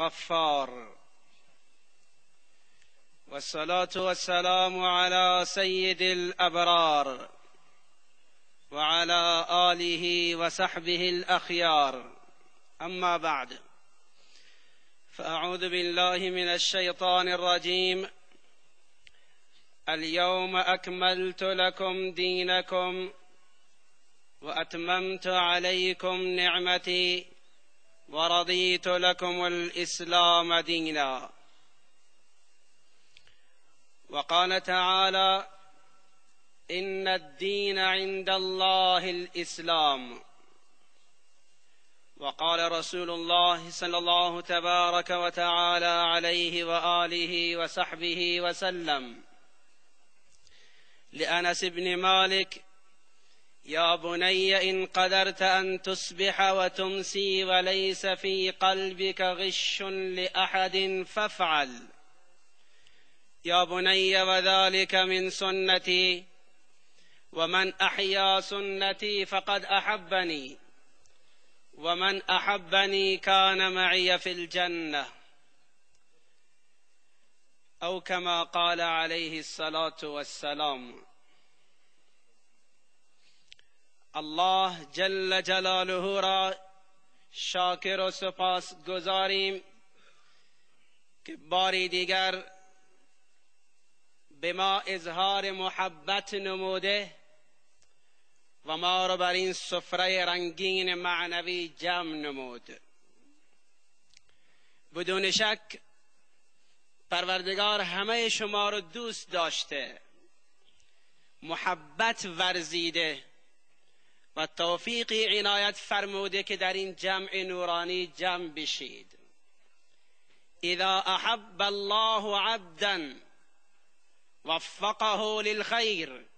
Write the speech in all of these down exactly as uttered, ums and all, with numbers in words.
الغفار، والصلاة والسلام على سيد الأبرار وعلى آله وصحبه الأخيار. أما بعد، فأعوذ بالله من الشيطان الرجيم. اليوم أكملت لكم دينكم وأتممت عليكم نعمتي ورضيت لكم الإسلام دينا. وقال تعالى: إن الدين عند الله الإسلام. وقال رسول الله صلى الله تبارك وتعالى عليه وآله وصحبه وسلم لأنس بن مالك: يا بني إن قدرت أن تصبح وتمسي وليس في قلبك غش لأحد فافعل. يا بني وذلك من سنتي، ومن أحيا سنتي فقد أحبني، ومن أحبني كان معي في الجنة، أو كما قال عليه الصلاة والسلام. الله جل جلاله را شاکر و سپاس گزاریم که باری دیگر به ما اظهار محبت نموده و ما را بر این سفره رنگین معنوی جمع نمود. بدون شک پروردگار همه شما را دوست داشته، محبت ورزیده و توفیقی عنایت فرموده که در این جمع نورانی جمع بشید. اذا احب الله عبدا وفقه للخیر.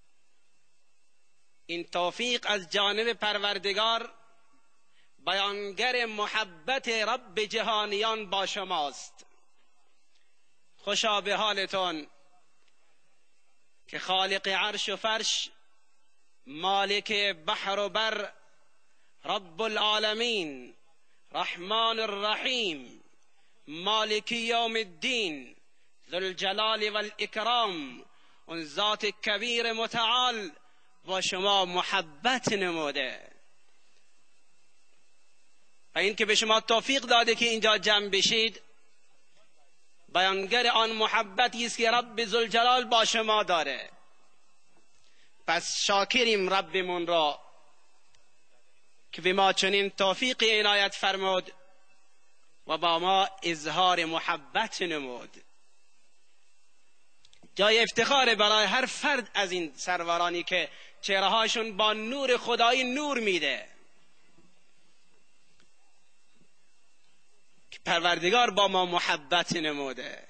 این توفیق از جانب پروردگار، بیانگر محبت رب جهانیان با شماست. خوشا به حالتون که خالق عرش و فرش، مالک بحر و بر، رب العالمین، رحمان الرحیم، مالک یوم الدین، ذوالجلال والاکرام، اون ذات کبیر متعال با شما محبت نموده و این که به شما توفیق داده که اینجا جمع بشید، بیانگر آن محبتی است که رب ذوالجلال با شما داره. پس شاکریم ربمون را که به ما چنین توفیق عنایت فرمود و با ما اظهار محبت نمود. جای افتخار برای هر فرد از این سرورانی که چهرهاشون با نور خدایی نور میده، که پروردگار با ما محبت نموده.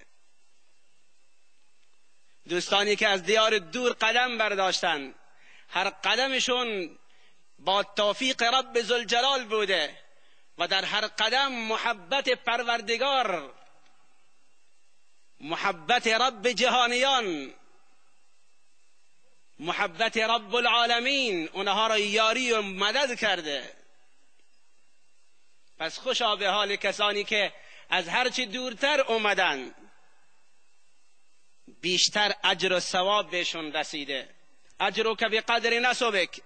دوستانی که از دیار دور قدم برداشتن، هر قدمشون با توفیق رب ذوالجلال بوده و در هر قدم محبت پروردگار، محبت رب جهانیان، محبت رب العالمین اونها را یاری و مدد کرده. پس خوشا به حال کسانی که از هرچی دورتر اومدن، بیشتر اجر و ثواب بهشون رسیده. اجرو که به قدر نسبک.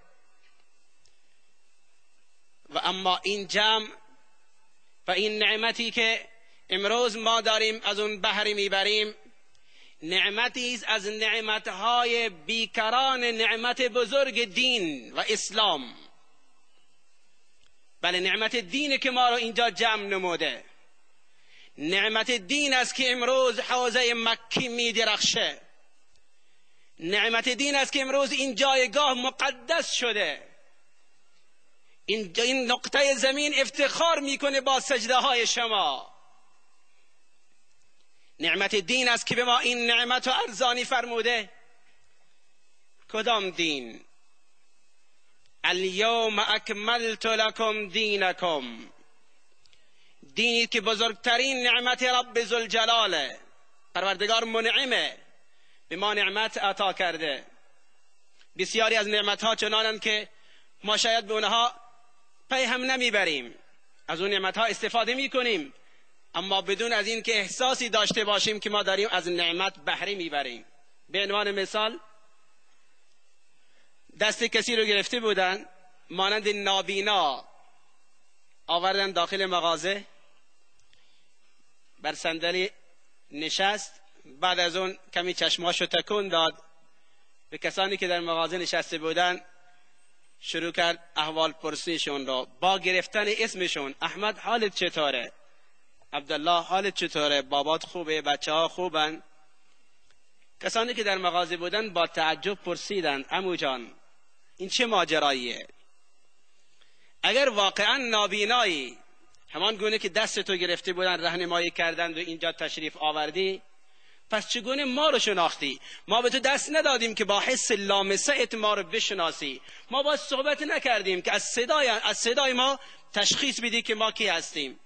و اما این جمع و این نعمتی که امروز ما داریم از اون بهره میبریم، نعمتی است از نعمتهای بیکران نعمت بزرگ دین و اسلام. بله، نعمت دین که ما رو اینجا جمع نموده، نعمت دین است که امروز حوزه مکی می درخشه، نعمت دین است که امروز این جایگاه مقدس شده، این, این نقطه زمین افتخار میکنه با سجده های شما. نعمت دین است که به ما این نعمت رو ارزانی فرموده. کدام دین؟ الیوم اکملت لکم دینکم، دینی که بزرگترین نعمت رب ذوالجلاله. پروردگار منعمه، به ما نعمت عطا کرده. بسیاری از نعمت ها چنانند که ما شاید به اونها پی هم نمیبریم، از اون نعمت ها استفاده میکنیم اما بدون از این که احساسی داشته باشیم که ما داریم از نعمت بهره میبریم. به عنوان مثال دست کسی رو گرفته بودن، مانند نابینا آوردن داخل مغازه، بر صندلی نشست، بعد از اون کمی چشماشو تکون داد، به کسانی که در مغازه نشسته بودن شروع کرد احوال پرسیشون را با گرفتن اسمشون. احمد حالت چطوره؟ عبدالله حالت چطوره؟ بابات خوبه؟ بچه ها خوبن؟ کسانی که در مغازه بودن با تعجب پرسیدند عمو جان این چه ماجراییه؟ اگر واقعا نابینایی همان گونه که دست تو گرفته بودن راهنمایی کردند و اینجا تشریف آوردی، پس چگونه ما رو شناختی؟ ما به تو دست ندادیم که با حس لامسه ما رو بشناسی. ما با صحبت نکردیم که از صدای از صدای ما تشخیص بدی که ما کی هستیم.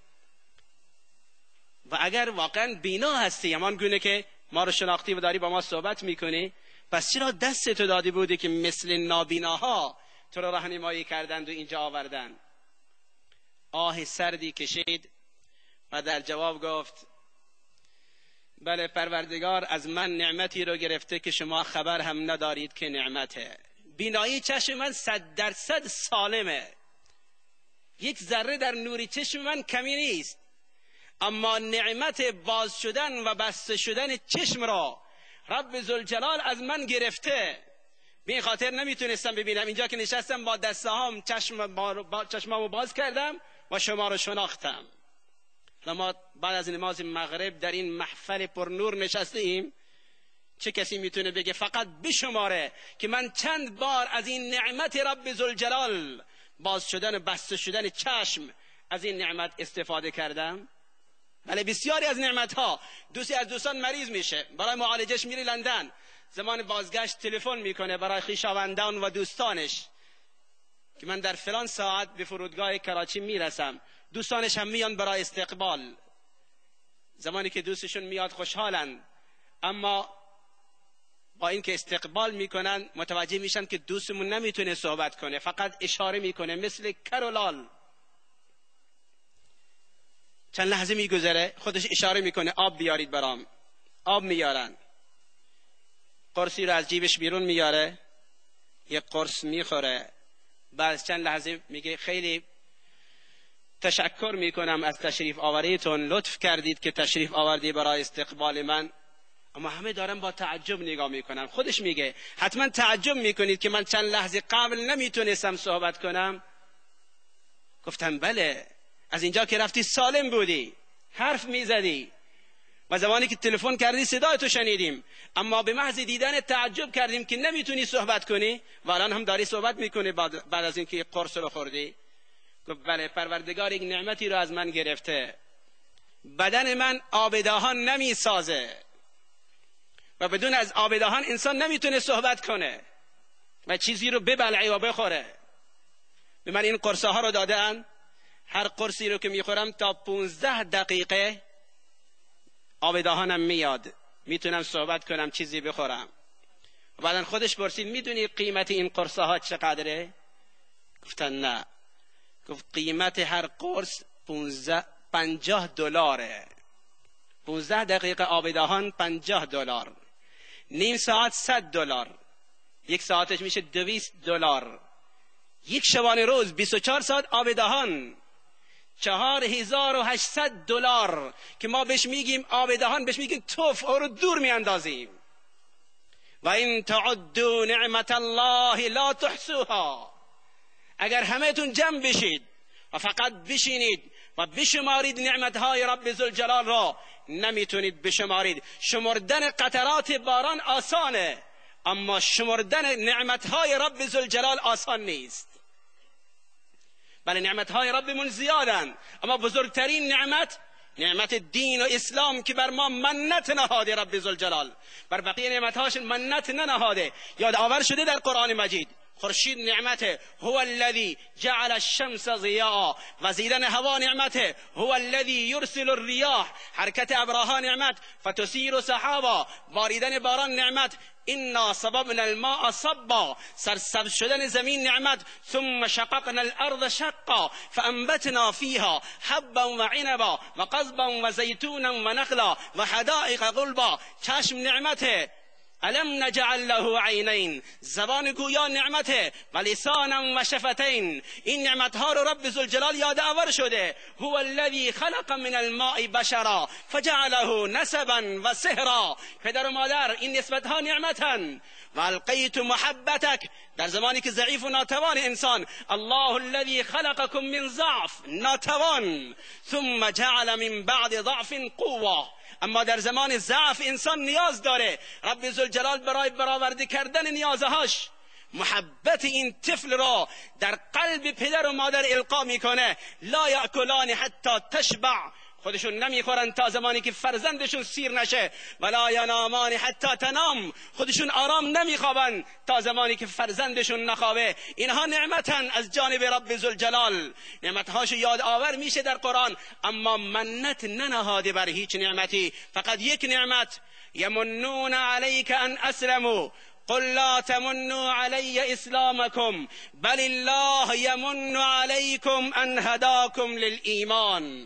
و اگر واقعا بینا هستی همان گونه که ما رو شناختی و داری با ما صحبت میکنی، پس چرا دست تو دادی بودی که مثل نابیناها تو رو راهنمایی کردند و اینجا آوردند؟ آه سردی کشید و در جواب گفت بله پروردگار از من نعمتی رو گرفته که شما خبر هم ندارید که نعمته. بینایی چشم من صد درصد سالمه، یک ذره در نوری چشم من کمی نیست، اما نعمت باز شدن و بسته شدن چشم را رب ذوالجلال از من گرفته. به این خاطر نمیتونستم ببینم. اینجا که نشستم با دسته هام چشم با چشمامو باز کردم و شما رو شناختم. ما بعد از نماز مغرب در این محفل پر نور نشسته ایم. چه کسی میتونه بگه فقط بشماره که من چند بار از این نعمت رب ذوالجلال باز شدن و بسته شدن چشم از این نعمت استفاده کردم؟ بله بسیاری از نعمت ها. دوستی از دوستان مریض میشه، برای معالجش میره لندن، زمان بازگشت تلفن میکنه برای خویشاوندان و دوستانش که من در فلان ساعت به فرودگاه کراچی میرسم. دوستانش هم میان برای استقبال. زمانی که دوستشون میاد خوشحالن، اما با اینکه استقبال میکنن متوجه میشن که دوستمون نمیتونه صحبت کنه، فقط اشاره میکنه مثل کرولال. چند لحظه میگذره خودش اشاره میکنه آب بیارید برام. آب میارن، قرصی رو از جیبش بیرون میاره، یک قرص میخوره. بعد چند لحظه میگه خیلی تشکر میکنم از تشریف آوریتون، لطف کردید که تشریف آوردی برای استقبال من. اما همه دارن با تعجب نگاه میکنن. خودش میگه حتما تعجب میکنید که من چند لحظه قبل نمیتونستم صحبت کنم. گفتم بله، از اینجا که رفتی سالم بودی، حرف میزدی و زمانی که تلفن کردی صدای تو شنیدیم، اما به محض دیدن تعجب کردیم که نمیتونی صحبت کنی و الان هم داری صحبت میکنی بعد, بعد از اینکه قرص رو خوردی. گفت بله پروردگار یک نعمتی رو از من گرفته. بدن من آب دهان نمیسازه و بدون از آب دهان انسان نمیتونه صحبت کنه و چیزی رو ببلعه و بخوره. به من این قرصه ها رو دادن، هر قرصی رو که میخورم تا پونزده دقیقه آب دهانم میاد، میتونم صحبت کنم، چیزی بخورم. و بعدن خودش پرسید میدونی قیمت این قرصه ها چقدره؟ گفتن نه. گفت قیمت هر قرص پنجاه دلاره. پونزده دقیقه آب دهان پنجاه دلار. نیم ساعت صد دلار. یک ساعتش میشه دویست دلار. یک شبانه روز بیست و چهار ساعت آب دهان چهار هزار و هشتصد دلار که ما بهش میگیم آب دهان، بهش میگیم توف، او رو دور میاندازیم. و این تعدوا نعمت الله لا تحصوها. اگر همه‌تون جمع بشید و فقط بشینید و بشمارید نعمتهای رب ذوالجلال را، نمیتونید بشمارید. شمردن قطرات باران آسانه، اما شمردن نعمتهای رب ذوالجلال آسان نیست. بله نعمتهای ربمون زیادن، اما بزرگترین نعمت نعمت دین و اسلام که بر ما منت نهاده رب ذوالجلال. بر بقیه نعمتهاش منت ننهاده. یاد آور شده در قرآن مجید. خورشید نعمته، هو الذی جعل الشمس ضیاء، وزیدن هوا نعمته، هو الذی یرسل الریاح، حرکت ابرها نعمت، فتثیر سحابا، باریدن باران نعمت، انا صببنا الماء صبا، سرسبز شدن زمین نعمت، ثم شققنا الارض شقا فانبتنا فيها حبا وعنبا وقضبا وزيتونا ونخلا وحدائق غلبا، چشم نعمته، الم نجعل له عینین، زبان گویا نعمته، و لسانا و شفتین، این نعمتها رو رب ذوالجلال یادآور شده. هو الذی خلق من الماء بشرا فجعله نسبا و سحرا، پدر و مادر این نسبتها نعمتن. و القیت محبتک، در زمانی که ضعیف و ناتوان انسان، الله الذی خلقکم من ضعف، ناتوان، ثم جعل من بعد ضعف قوه، اما در زمان ضعف انسان نیاز داره، رب ذوالجلال برای برآورده کردن نیازهاش محبت این طفل را در قلب پدر و مادر القا میکنه. لا یاکلان حتی تشبع، خودشون نمیخورن تا زمانی که فرزندشون سیر نشه، ولا ینامان حتی تنام، خودشون آرام نمیخوابن تا زمانی که فرزندشون نخوابه. اینها نعمتن از جانب رب ذوالجلال، نعمتهاشو یاد آور میشه در قرآن، اما منت ننهاده بر هیچ نعمتی، فقط یک نعمت. یمنون علیک ان اسلموا قل لا تمنوا علی اسلامکم بل الله یمن علیکم ان هداکم للایمان.